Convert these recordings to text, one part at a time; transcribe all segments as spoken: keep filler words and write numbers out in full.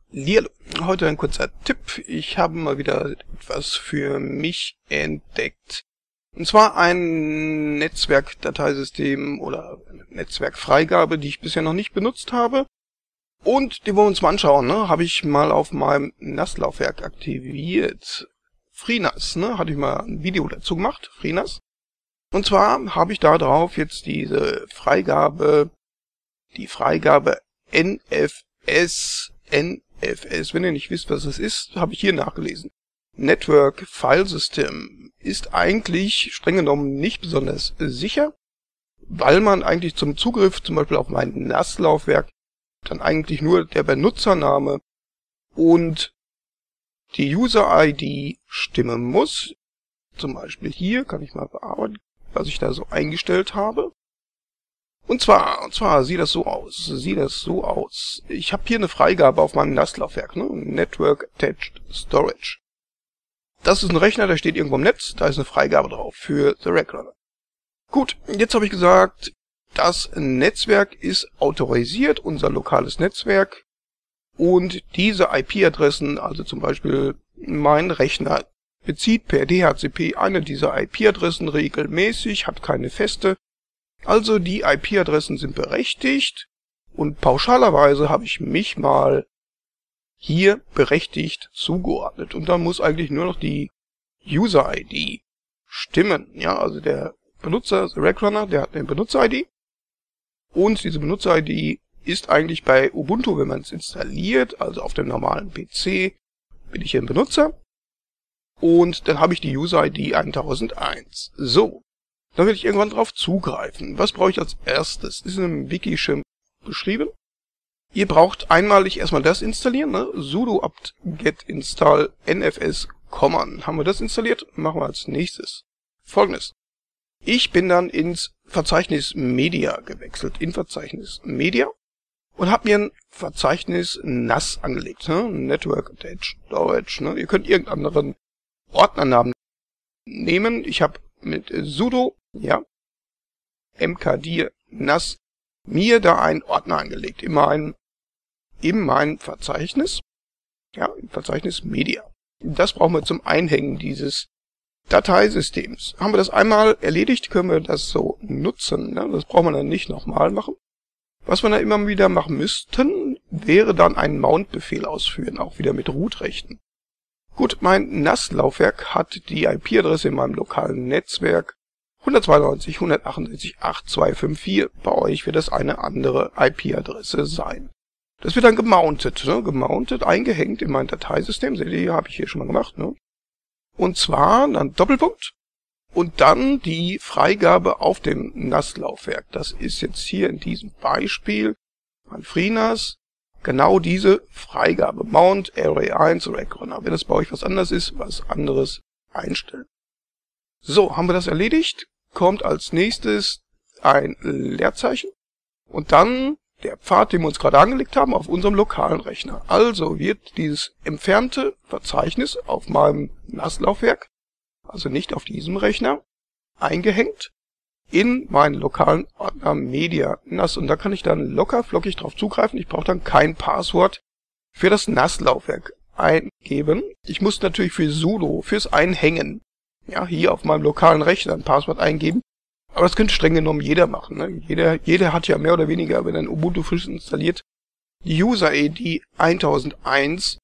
Hallihallo. Heute ein kurzer Tipp. Ich habe mal wieder etwas für mich entdeckt. Und zwar ein Netzwerkdateisystem oder eine Netzwerkfreigabe, die ich bisher noch nicht benutzt habe. Und die wollen wir uns mal anschauen. Ne? Habe ich mal auf meinem N A S-Laufwerk aktiviert. FreeNAS, ne? Hatte ich mal ein Video dazu gemacht, FreeNAS. Und zwar habe ich da drauf jetzt diese Freigabe, die Freigabe N F S, N F S, wenn ihr nicht wisst, was es ist, habe ich hier nachgelesen. Network File System ist eigentlich streng genommen nicht besonders sicher, weil man eigentlich zum Zugriff zum Beispiel auf mein N A S-Laufwerk dann eigentlich nur der Benutzername und die User-I D stimmen muss. Zum Beispiel hier kann ich mal bearbeiten, was ich da so eingestellt habe. Und zwar, und zwar sieht das so aus, sieht das so aus. Ich habe hier eine Freigabe auf meinem N A S-Laufwerk, ne? Network Attached Storage. Das ist ein Rechner, der steht irgendwo im Netz, da ist eine Freigabe drauf für The Rack Runner. Gut, jetzt habe ich gesagt, das Netzwerk ist autorisiert, unser lokales Netzwerk. Und diese I P-Adressen, also zum Beispiel mein Rechner, bezieht per D H C P eine dieser I P-Adressen regelmäßig, hat keine feste. Also die I P-Adressen sind berechtigt und pauschalerweise habe ich mich mal hier berechtigt zugeordnet. Und dann muss eigentlich nur noch die User-I D stimmen. Ja, also der Benutzer, The Rack Runner, der hat eine Benutzer-I D. Und diese Benutzer-I D ist eigentlich bei Ubuntu, wenn man es installiert, also auf dem normalen P C, bin ich hier ein Benutzer. Und dann habe ich die User-I D tausendeins. So. Dann will ich irgendwann drauf zugreifen. Was brauche ich als erstes? Das ist in einem Wiki schön beschrieben. Ihr braucht einmalig erstmal das installieren, ne? Sudo apt-get install nfs common. Haben wir das installiert? Machen wir als nächstes Folgendes. Ich bin dann ins Verzeichnis Media gewechselt, in Verzeichnis Media, und habe mir ein Verzeichnis N A S angelegt, ne? Network Attached Storage. Ne? Ihr könnt irgendeinen anderen Ordnernamen nehmen. Ich habe mit sudo, ja, mkdir N A S, mir da einen Ordner angelegt, in mein, in mein Verzeichnis, ja, im Verzeichnis Media. Das brauchen wir zum Einhängen dieses Dateisystems. Haben wir das einmal erledigt, können wir das so nutzen, ne? Das brauchen wir dann nicht nochmal machen. Was wir da immer wieder machen müssten, wäre dann einen Mount-Befehl ausführen, auch wieder mit Root-Rechten. Gut, mein N A S-Laufwerk hat die I P-Adresse in meinem lokalen Netzwerk hundertzweiundneunzig Punkt hundertachtundsechzig Punkt acht zwei fünf vier. Bei euch wird das eine andere I P-Adresse sein. Das wird dann gemountet, ne? Gemountet, eingehängt in mein Dateisystem. Seht ihr, habe ich hier schon mal gemacht, ne? Und zwar dann Doppelpunkt und dann die Freigabe auf dem N A S-Laufwerk. Das ist jetzt hier in diesem Beispiel mein FreeNAS. Genau diese Freigabe. Mount Array eins Rack Runner. Wenn das bei euch was anderes ist, was anderes einstellen. So, haben wir das erledigt. Kommt als nächstes ein Leerzeichen. Und dann der Pfad, den wir uns gerade angelegt haben, auf unserem lokalen Rechner. Also wird dieses entfernte Verzeichnis auf meinem N A S-Laufwerk, also nicht auf diesem Rechner, eingehängt in meinen lokalen Ordner Media N A S. Und da kann ich dann locker flockig drauf zugreifen. Ich brauche dann kein Passwort für das N A S-Laufwerk eingeben. Ich muss natürlich für sudo, fürs Einhängen, ja, hier auf meinem lokalen Rechner ein Passwort eingeben. Aber das könnte streng genommen jeder machen. Ne? Jeder, jeder hat ja mehr oder weniger, wenn er ein Ubuntu frisch installiert, die User-I D tausendeins.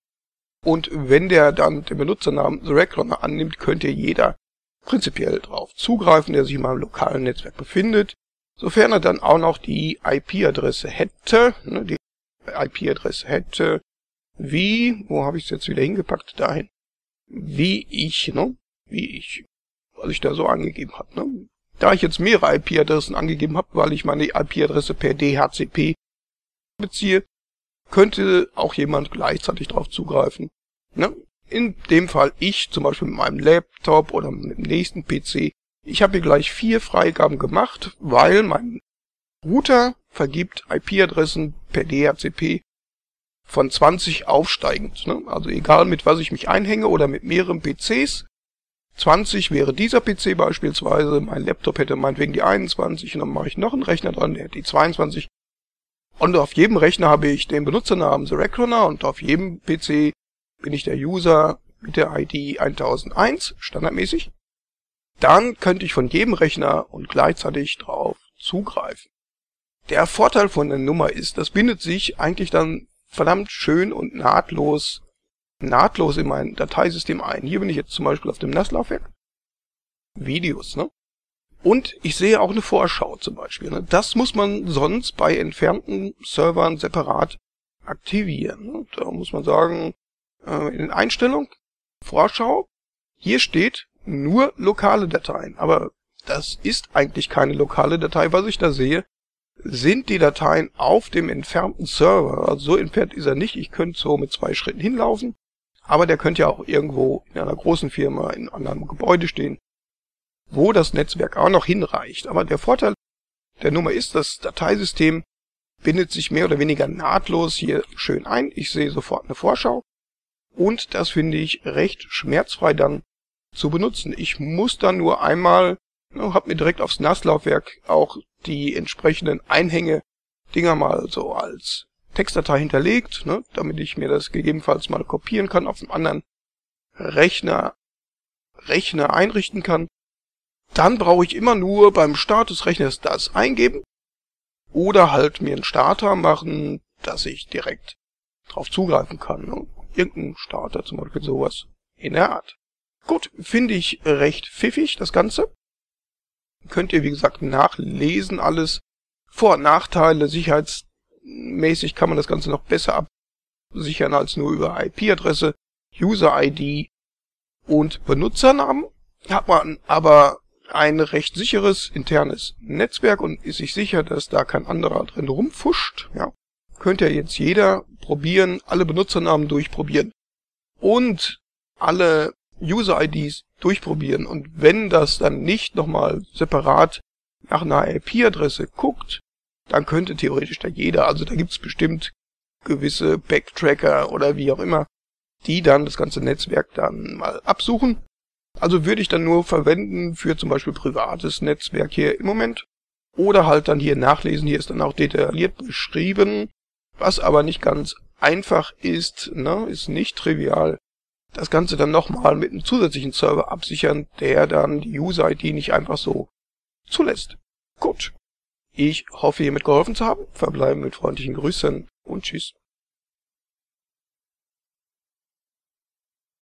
Und wenn der dann den Benutzernamen The Rack Runner annimmt, könnte jeder prinzipiell drauf zugreifen, der sich in meinem lokalen Netzwerk befindet, sofern er dann auch noch die I P-Adresse hätte, ne, die I P-Adresse hätte, wie, wo habe ich es jetzt wieder hingepackt, dahin, wie ich, ne, wie ich, was ich da so angegeben habe, ne. Da ich jetzt mehrere I P-Adressen angegeben habe, weil ich meine I P-Adresse per D H C P beziehe, könnte auch jemand gleichzeitig drauf zugreifen, ne. In dem Fall ich, zum Beispiel mit meinem Laptop oder mit dem nächsten P C. Ich habe hier gleich vier Freigaben gemacht, weil mein Router vergibt I P-Adressen per D H C P von zwanzig aufsteigend. Ne? Also egal mit was ich mich einhänge oder mit mehreren P Cs. zwanzig wäre dieser P C beispielsweise, mein Laptop hätte meinetwegen die einundzwanzig und dann mache ich noch einen Rechner dran, der hätte die zweiundzwanzig. Und auf jedem Rechner habe ich den Benutzernamen The Reckoner und auf jedem P C bin ich der User mit der I D tausendeins, standardmäßig. Dann könnte ich von jedem Rechner und gleichzeitig drauf zugreifen. Der Vorteil von der Nummer ist, das bindet sich eigentlich dann verdammt schön und nahtlos, nahtlos in mein Dateisystem ein. Hier bin ich jetzt zum Beispiel auf dem N A S-Laufwerk. Videos, ne? Und ich sehe auch eine Vorschau zum Beispiel. Ne? Das muss man sonst bei entfernten Servern separat aktivieren. Ne? Da muss man sagen, äh, in den Einstellungen, Vorschau, hier steht nur lokale Dateien. Aber das ist eigentlich keine lokale Datei. Was ich da sehe, sind die Dateien auf dem entfernten Server. Also so entfernt ist er nicht. Ich könnte so mit zwei Schritten hinlaufen. Aber der könnte ja auch irgendwo in einer großen Firma, in einem Gebäude stehen, wo das Netzwerk auch noch hinreicht. Aber der Vorteil der Nummer ist, das Dateisystem bindet sich mehr oder weniger nahtlos hier schön ein. Ich sehe sofort eine Vorschau und das finde ich recht schmerzfrei dann zu benutzen. Ich muss dann nur einmal, ne, habe mir direkt aufs N A S-Laufwerk auch die entsprechenden Einhänge-Dinger mal so als Textdatei hinterlegt, ne, damit ich mir das gegebenenfalls mal kopieren kann, auf einem anderen Rechner, Rechner einrichten kann. Dann brauche ich immer nur beim Start des Rechners das eingeben oder halt mir einen Starter machen, dass ich direkt drauf zugreifen kann. Ne? Irgendein Starter, zum Beispiel sowas in der Art. Gut, finde ich recht pfiffig, das Ganze. Könnt ihr, wie gesagt, nachlesen alles. Vor- und Nachteile, sicherheitsmäßig kann man das Ganze noch besser absichern als nur über I P-Adresse, User-I D und Benutzernamen. Hat man aber ein recht sicheres internes Netzwerk und ist sich sicher, dass da kein anderer drin rumfuscht. Ja. Könnte ja jetzt jeder probieren, alle Benutzernamen durchprobieren und alle User-I Ds durchprobieren. Und wenn das dann nicht nochmal separat nach einer I P-Adresse guckt, dann könnte theoretisch da jeder, also da gibt's bestimmt gewisse Backtracker oder wie auch immer, die dann das ganze Netzwerk dann mal absuchen. Also würde ich dann nur verwenden für zum Beispiel privates Netzwerk hier im Moment. Oder halt dann hier nachlesen. Hier ist dann auch detailliert beschrieben, was aber nicht ganz einfach ist, ne, ist nicht trivial. Das Ganze dann nochmal mit einem zusätzlichen Server absichern, der dann die User-I D nicht einfach so zulässt. Gut. Ich hoffe, hiermit geholfen zu haben. Verbleiben mit freundlichen Grüßen und tschüss.